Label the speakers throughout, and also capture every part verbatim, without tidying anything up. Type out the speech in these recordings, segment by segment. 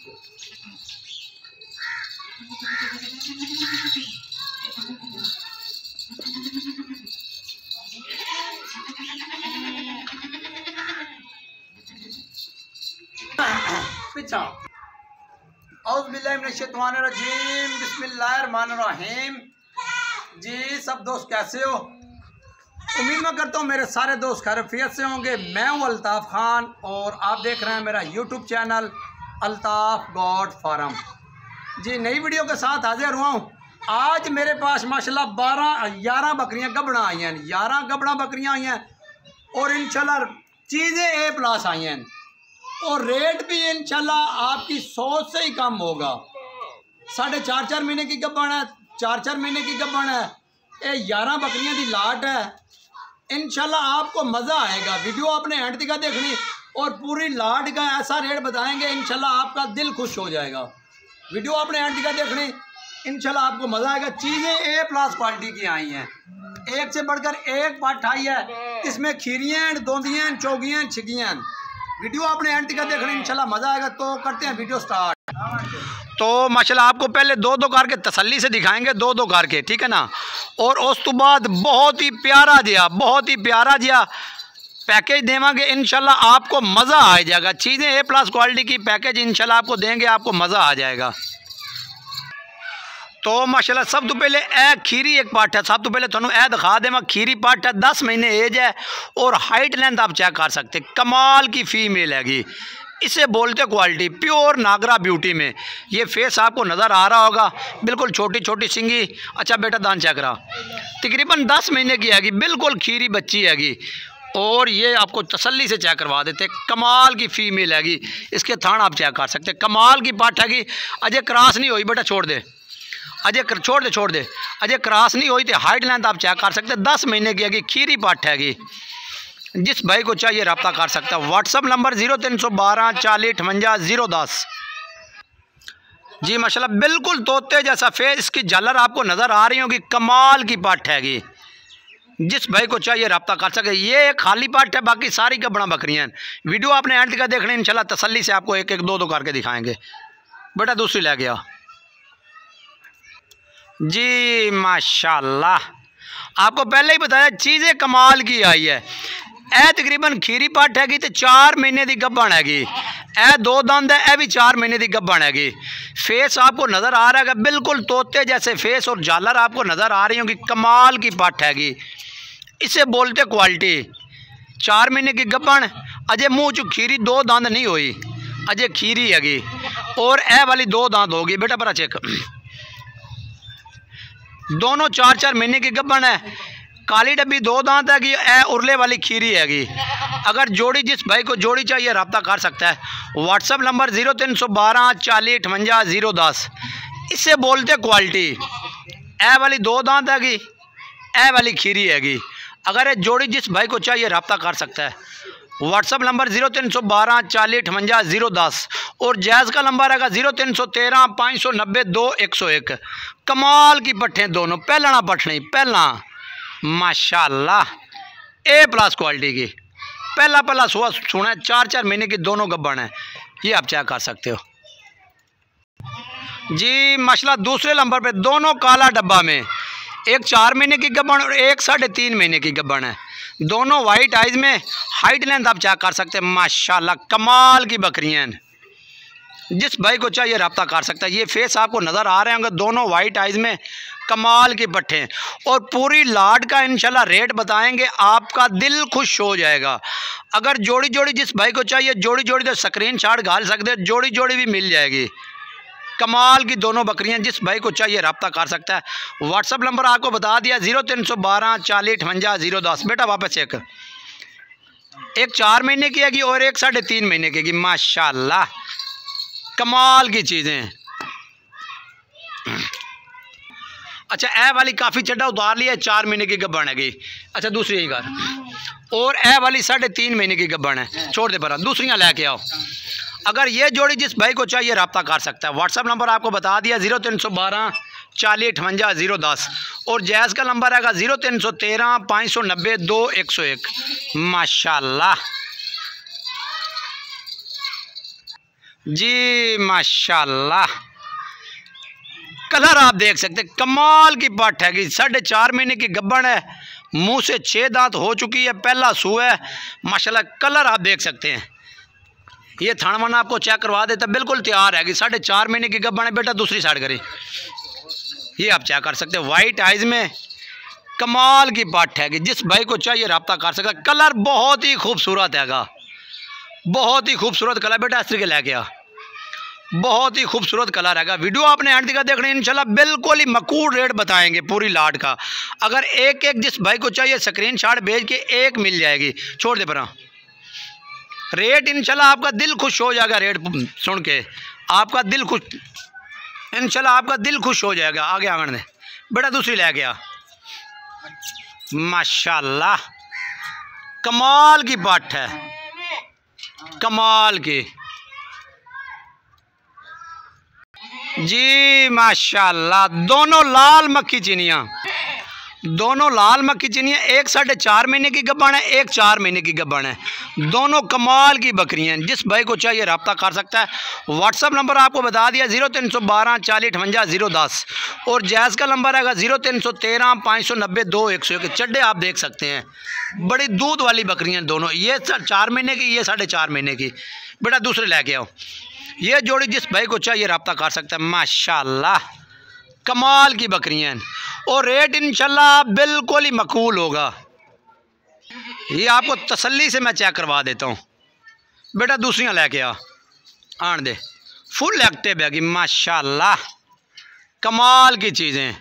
Speaker 1: पीछा औज़ुबिल्लाहिमिनश्शैतानिर्रजीम बिस्मिल्लाहिर्रहमानिर्रहीम। जी सब दोस्त कैसे हो? उम्मीद मैं करता हूँ मेरे सारे दोस्त खैरियत से होंगे। मैं हूँ अल्ताफ़ खान और आप देख रहे हैं मेरा YouTube channel Altaf goat farm. जी नई वीडियो के साथ हाजिर हुआ हूँ। आज मेरे पास माशाल्लाह बारह ग्यारह बकरियाँ गबड़ा आई हैं, ग्यारह गबड़ा बकरियाँ आई हैं और इंशाल्लाह चीज़ें ए प्लस आई हैं और रेट भी इंशाल्लाह आपकी सोच से ही कम होगा। साढ़े चार चार महीने की गब्बन है, चार चार महीने की गब्बन है, ये ग्यारह बकरियां की लाट है। इंशाल्लाह आपको मज़ा आएगा। वीडियो आपने एंड तक देखनी और पूरी लाट का ऐसा रेट बताएंगे इंशाल्लाह आपका दिल खुश हो जाएगा। वीडियो आपने एंड तक देखनी, इंशाल्लाह आपको मज़ा आएगा। चीज़ें ए प्लस क्वालिटी की आई हैं, एक से बढ़कर एक पाठ आई है। इसमें खीरियाँ, दोंदियाँ, चौगियाँ, छिगियाँ। वीडियो आपने एंड तक देखना, इंशाल्लाह मज़ा आएगा। तो करते हैं वीडियो स्टार्ट। तो माशाल्लाह आपको पहले दो दो कार के तसल्ली से दिखाएंगे, दो दो कार के, ठीक है ना। और उस तो बाद बहुत ही प्यारा जिया बहुत ही प्यारा जिया पैकेज देवांगे, इंशाल्लाह आपको मज़ा आ जाएगा। चीज़ें ए प्लस क्वालिटी की पैकेज इंशाल्लाह आपको देंगे, आपको मज़ा आ जाएगा। तो माशाल्लाह सब तो पहले ए खीरी एक पाठ है। सब तो पहले थोनू ए दिखा दे, मैं खीरी पाठ है, दस महीने एज है और हाइट लेंथ आप चेक कर सकते, कमाल की फीमेल हैगी। इसे बोलते क्वालिटी प्योर नागरा ब्यूटी में। ये फेस आपको नज़र आ रहा होगा, बिल्कुल छोटी छोटी सिंगी। अच्छा बेटा दान चेक रहा, तकरीबन दस महीने की हैगी, बिल्कुल खीरी बच्ची हैगी। और ये आपको तसल्ली से चेक करवा देते, कमाल की फीमेल हैगी। इसके थान आप चेक कर सकते, कमाल की पाठ हैगी। अजय क्रॉस नहीं हुई बेटा, छोड़ दे अजय कर, छोड़ दे छोड़ दे अजय क्रॉस नहीं हुई। तो हाइट लेंथ आप चेक कर सकते, दस महीने की हैगी, खीरी पाठ हैगी। जिस भाई को चाहिए रब्ता कर सकता है। व्हाट्सअप नंबर जीरो तीन सौ बारह चालीस अठवंजा जीरो दस। जी माशाल्लाह बिल्कुल तोते जैसा फेस, इसकी झालर आपको नज़र आ रही होगी, कमाल की पाठ हैगी। जिस भाई को चाहिए रब्ता कर सके। ये एक खाली पाठ है, बाकी सारी गबड़ा बकरियाँ। वीडियो आपने एंड तक देखनी, इंशाल्लाह तसल्ली से आपको एक एक दो दो करके दिखाएंगे। बेटा दूसरी ले गया जी माशाल्लाह। आपको पहले ही बताया चीज़ें कमाल की आई है। ए तकरीबन खीरी पट हैगी तो चार महीने की गब्बन हैगी। ए दो दंद है, ए भी चार महीने की गब्बन हैगी। फेस आपको नज़र आ रहा है बिल्कुल तोते जैसे फेस और झालर आपको नज़र आ रही होगी, कमाल की पट हैगी। इसे बोलते क्वालिटी। चार महीने की गब्बन, अजय मुँह चु खीरी, दो दंद नहीं हुई, अजय खीरी हैगी। और ए वाली दो दांत होगी बेटा, बड़ा चेक। दोनों चार चार महीने की गब्बन है, काली डब्बी दो दांत हैगी, ए उरले वाली खीरी हैगी। अगर जोड़ी जिस भाई को जोड़ी चाहिए रब्ता कर सकता है। व्हाट्सअप नंबर जीरो तीन सौ बारह चालीस अठवंजा जीरो दस। इससे बोलते क्वालिटी। ए वाली दो दांत हैगी, ए वाली खीरी हैगी। अगर ये जोड़ी जिस भाई को चाहिए रब्ता कर सकता है। व्हाट्सअप नंबर जीरो तीन सौ बारह चालीस अठवंजा जीरो दस और जैज़ का नंबर है जीरो तीन सौ तेरह पाँच सौ नब्बे दो एक सौ एक। कमाल की पट्ठे दोनों, पहला ना पठ नहीं, पहला माशाल्लाह ए प्लस क्वालिटी की। पहला पहला सुहा सुना, चार चार महीने की दोनों गब्बन है। ये आप चेक कर सकते हो जी माशाल्लाह। दूसरे नंबर पे दोनों काला डब्बा में, एक चार महीने की गब्बन और एक साढ़े तीन महीने की गब्बन है। दोनों वाइट आइज में, हाइट लेंथ आप चेक कर सकते हैं माशाल्लाह, कमाल की बकरियां। जिस भाई को चाहिए रब्ता कर सकता है। ये फेस आपको नज़र आ रहे होंगे, दोनों वाइट आइज में, कमाल के पट्ठे। और पूरी लाट का इंशाल्लाह रेट बताएंगे, आपका दिल खुश हो जाएगा। अगर जोड़ी जोड़ी जिस भाई को चाहिए, जोड़ी जोड़ी तो स्क्रीन शॉट डाल सकते हैं, जोड़ी जोड़ी भी मिल जाएगी। कमाल की दोनों बकरियां, जिस भाई को चाहिए रब्ता कर सकता है। व्हाट्सअप नंबर आपको बता दिया जीरो तीन सौ बारह चालीस अठवंजा जीरो दस। बेटा वापस चेक, एक चार महीने की हैगी और एक साढ़े तीन महीने की। माशाल्लाह कमाल की चीज़ें। अच्छा ए वाली काफ़ी चड्डा उतार लिया, चार महीने की गब्बन हैगी। अच्छा दूसरी यही कर, और ए वाली साढ़े तीन महीने की गब्बन है। छोड़ दे पर दूसरियाँ लेके आओ। अगर ये जोड़ी जिस भाई को चाहिए रब्ता कर सकता है। व्हाट्सअप नंबर आपको बता दिया जीरो तीन सौ बारह चालीस अठवंजा जीरो दस और जैज़ का नंबर है जीरो तीन सौ तेरह पाँच सौ नब्बे दो एक सौ एक। माशाल्लाह जी माशाल्लाह, कलर आप देख सकते हैं, कमाल की पट है कि साढ़े चार महीने की गब्बन है, मुंह से छः दांत हो चुकी है, पहला सू है माशाल्लाह। कलर आप देख सकते हैं, ये थान वाना आपको चेक करवा देता, बिल्कुल तैयार है कि साढ़े चार महीने की गब्बन है। बेटा दूसरी साइड करें, ये आप चेक कर सकते हैं, वाइट आइज में कमाल की पट है कि जिस भाई को चाहिए रब्ता कर सकता। कलर बहुत ही खूबसूरत हैगा, बहुत ही खूबसूरत कलर। बेटा इस तरीके लेके आ, बहुत ही खूबसूरत कलर हैगा। वीडियो आपने एंड तक देखना, इंशाल्लाह बिल्कुल ही मकूल रेट बताएंगे पूरी लाट का। अगर एक एक जिस भाई को चाहिए स्क्रीन शॉट भेज के एक मिल जाएगी, छोड़ दे परा। रेट इंशाल्लाह आपका दिल खुश हो जाएगा, रेट सुन के आपका दिल खुश, इंशाल्लाह आपका दिल खुश हो जाएगा। आगे आंगन दे बेटा, दूसरी लेके आ। माशाल्लाह कमाल की पट है, कमाल की जी माशाल्लाह। दोनों लाल मक्खी चिनियाँ, दोनों लाल मक्खी चिनियाँ, एक साढ़े चार महीने की गब्बन है, एक चार महीने की गब्बन है। दोनों कमाल की बकरियाँ हैं, जिस भाई को चाहिए रब्ता कर सकता है। व्हाट्सअप नंबर आपको बता दिया, जीरो तीन सौ बारह चालीस अठवंजा जीरो दस, और जैज़ का नंबर है जीरो तीन सौ तेरह पाँच सौ नब्बे दो एक सौ एक। चड्डे आप देख सकते हैं, बड़ी दूध वाली बकरियाँ दोनों, ये चार महीने की, ये साढ़े चार महीने की। बेटा दूसरे लेके आओ, ये जोड़ी जिस भाई को चाहिए रब्ता कर सकता है। माशाल्लाह कमाल की बकरियाँ हैं, और रेट इंशाल्लाह बिल्कुल ही मकबूल होगा। ये आपको तसल्ली से मैं चेक करवा देता हूँ। बेटा दूसरियाँ लेके आ, आन दे, फुल एक्टिव है कि माशाल्लाह कमाल की चीज़ें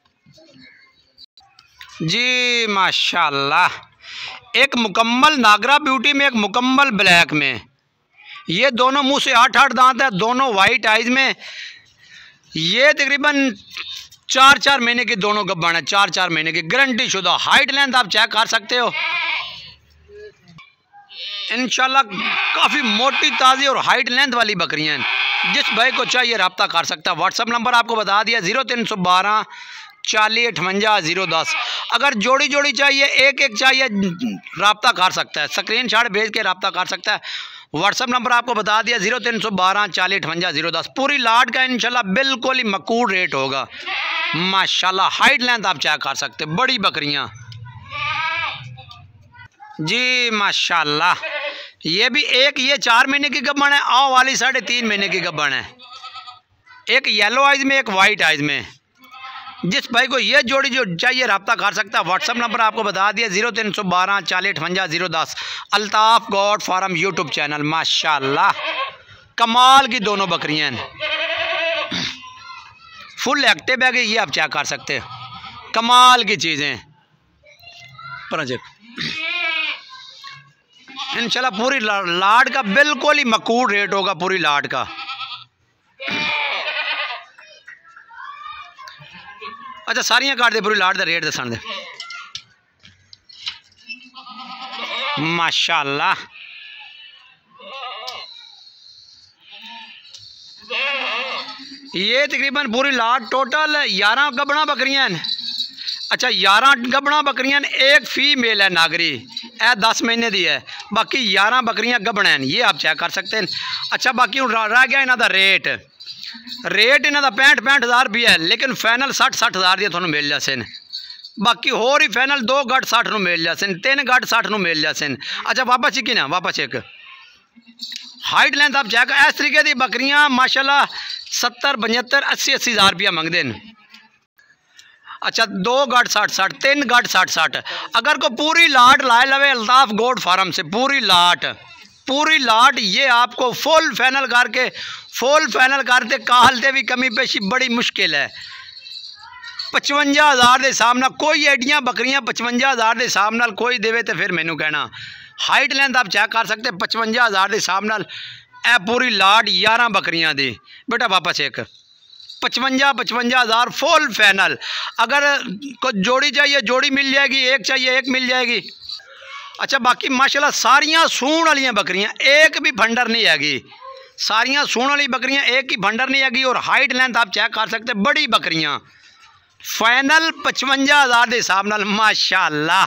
Speaker 1: जी माशाल्लाह। एक मुकम्मल नागरा ब्यूटी में, एक मुकम्मल ब्लैक में, ये दोनों मुंह से आठ आठ दांत है, दोनों वाइट आइज में। ये तकरीबन चार चार महीने की दोनों गब्बन है, चार चार महीने की गारंटी शुदा। हाइट लेंथ आप चेक कर सकते हो, इंशाल्लाह काफ़ी मोटी ताज़ी और हाइट लेंथ वाली बकरियां हैं। जिस भाई को चाहिए रब्ता कर सकता है। व्हाट्सअप नंबर आपको बता दिया, जीरो तीन सौ बारह चालीस अठवंजा जीरो दस। अगर जोड़ी जोड़ी चाहिए, एक एक चाहिए, रब्ता कर सकता है, स्क्रीन शॉट भेज के रब्ता कर सकता है। व्हाट्सअप नंबर आपको बता दिया, जीरो तीन सौ बारह चालीस अठवंजा जीरो दस। पूरी लाट का इंशाल्लाह बिल्कुल ही मकूल रेट होगा। माशाल्लाह हाइट लेंथ आप चेक कर सकते, बड़ी बकरियां जी माशाल्लाह। ये भी एक, ये चार महीने की गब्बन है, आओ वाली साढ़े तीन महीने की गब्बन है। एक येलो आइज में, एक वाइट आइज में। जिस भाई को ये जोड़ी जो चाहिए रब्ता कर सकता है। व्हाट्सअप नंबर आपको बता दिया, जीरो तीन सौ बारह चालीस अठवंजा जीरो दस। Altaf goat farm YouTube channel. माशाल्लाह कमाल की दोनों बकरियां हैं, फुल एक्टिव है कि ये आप चेक कर सकते हैं, कमाल की चीज़ें। इंशाल्लाह पूरी लाट का बिल्कुल ही मकूल रेट होगा, पूरी लाट का। अच्छा सारियां काट दे, पूरी लाट का रेट दसन दे। माशाल्लाह ये तकरीबन पूरी लाट टोटल ग्यारह गब्बना बकरियां हैं। अच्छा ग्यारह गब्बना बकरियां, एक फीमेल है नागरी, ए दस महीने दी है, बाकी ग्यारह बकरियां गब्बना हैं, ये आप चेक कर सकते हैं। अच्छा बाकी हूँ रह गया इन्हों का रेट, रेट इन्हों का पैंठ पैंठ हज़ार रुपया है, लेकिन फाइनल सठ सठ हज़ार दिए थानू मिल जासे। बाकी होर ही फाइनल दो गट सठ नू मिल जासे, तीन गट सठ नू मिल जासे। अच्छा वापस ही ना वापस एक हाइट लेंथ आप चेक, इस तरीके की बकरियां माशाल्लाह सत्तर पचहत्तर अस्सी अस्सी हज़ार रुपया मंगते हैं। अच्छा दो गट साठ साठ, तीन गट साठ साठ। अगर को पूरी लाट लाए लवे अल्ताफ गोड फार्म से, पूरी लाट पूरी लाट ये आपको फुल फाइनल करके, फुल फाइनल करते कहलते भी कमी पेशी बड़ी मुश्किल है। पचवंजा हज़ार के सामने कोई एडियाँ बकरियां पचवंजा हज़ार के सामने कोई देवे तो फिर मैनू कहना। हाइट लेंथ आप चेक कर सकते, पचवंजा हज़ार के सामने ए पूरी लाट ग्यारह बकरियां दी। बेटा वापस एक पचवंजा पचवंजा हज़ार फुल फाइनल। अगर कुछ जोड़ी चाहिए जोड़ी मिल जाएगी, एक चाहिए एक मिल जाएगी। अच्छा बाकी माशाल्लाह सारियां सूण वाली बकरियां, एक भी फंडर नहीं हैगी, सारियां सूण वाली बकरियां, एक ही फंडर नहीं हैगी। और हाइट लेंथ आप चेक कर सकते, बड़ी बकरियां फाइनल पचवंजा हज़ार के हिसाब नाल। माशाल्लाह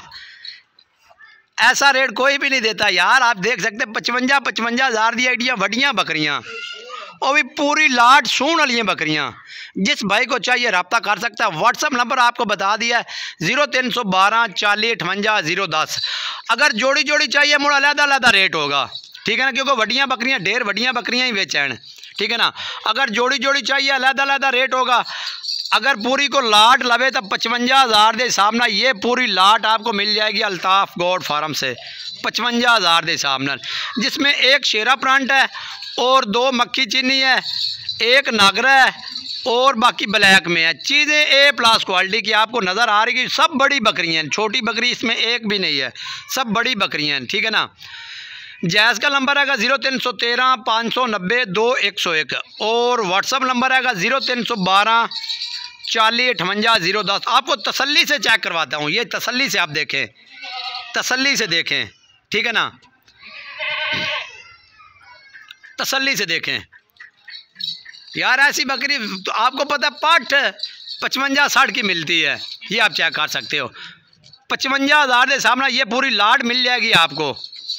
Speaker 1: ऐसा रेट कोई भी नहीं देता यार, आप देख सकते पचवंजा पचवंजा हज़ार दी आइडिया वड्डियां बकरियां। और भी पूरी लाट सून वाली हैं बकरियाँ। जिस भाई को चाहिए रब्ता कर सकता है। व्हाट्सअप नंबर आपको बता दिया है ज़ीरो तीन सौ बारह चालीस अठवंजा ज़ीरो दस। अगर जोड़ी जोड़ी चाहिए मुड़ अलहदा अलहदा रेट होगा, ठीक है ना, क्योंकि वड्डियाँ बकरियाँ ढेर वड्डियाँ बकरियाँ ही बेचैन, ठीक है ना। अगर जोड़ी जोड़ी चाहिए अलहदा अलहदा रेट होगा। अगर पूरी को लाट लवे तो पचवंजा हज़ार के हिसाब ना ये पूरी लाट आपको मिल जाएगी अल्ताफ़ गोड फार्म से पचवंजा हज़ार के हिसाब ना, जिसमें एक शेरा प्लांट है और दो मक्खी चीनी है, एक नागरा है और बाकी ब्लैक में है। चीज़ें ए प्लस क्वालिटी की आपको नज़र आ रही है। सब बड़ी बकरियाँ हैं, छोटी बकरी इसमें एक भी नहीं है, सब बड़ी बकरियाँ हैं, ठीक है ना। जैज़ का नंबर आएगा ज़ीरो तीन सौ तेरह पाँच सौ नब्बे दो एक सौ एक और व्हाट्सअप नंबर आएगा ज़ीरो तीन सौ बारह चालीस अठवंजा ज़ीरो दस। आपको तसल्ली से चेक करवाता हूँ, ये तसल्ली से आप देखें, तसल्ली से देखें, ठीक है ना, तसल्ली से देखें यार। ऐसी बकरी तो आपको पता है पाठ पचवंजा साठ की मिलती है, ये आप चेक कर सकते हो। पचवंजा हज़ार के सामने ये पूरी लाट मिल जाएगी आपको,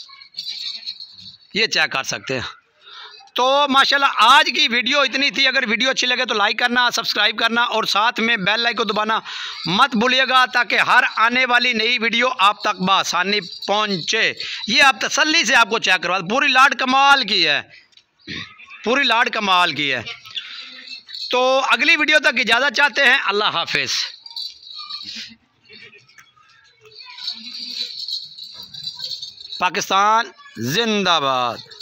Speaker 1: ये चेक कर सकते हैं। तो माशाल्लाह आज की वीडियो इतनी थी। अगर वीडियो अच्छी लगे तो लाइक करना, सब्सक्राइब करना और साथ में बेल आइकन को दबाना मत भूलिएगा, ताकि हर आने वाली नई वीडियो आप तक बआसानी पहुंचे। ये आप तसल्ली से आपको चेक करवा, पूरी लाट कमाल की है, पूरी लाट कमाल की है। तो अगली वीडियो तक इजाज़त चाहते हैं। अल्लाह हाफिज़। पाकिस्तान जिंदाबाद।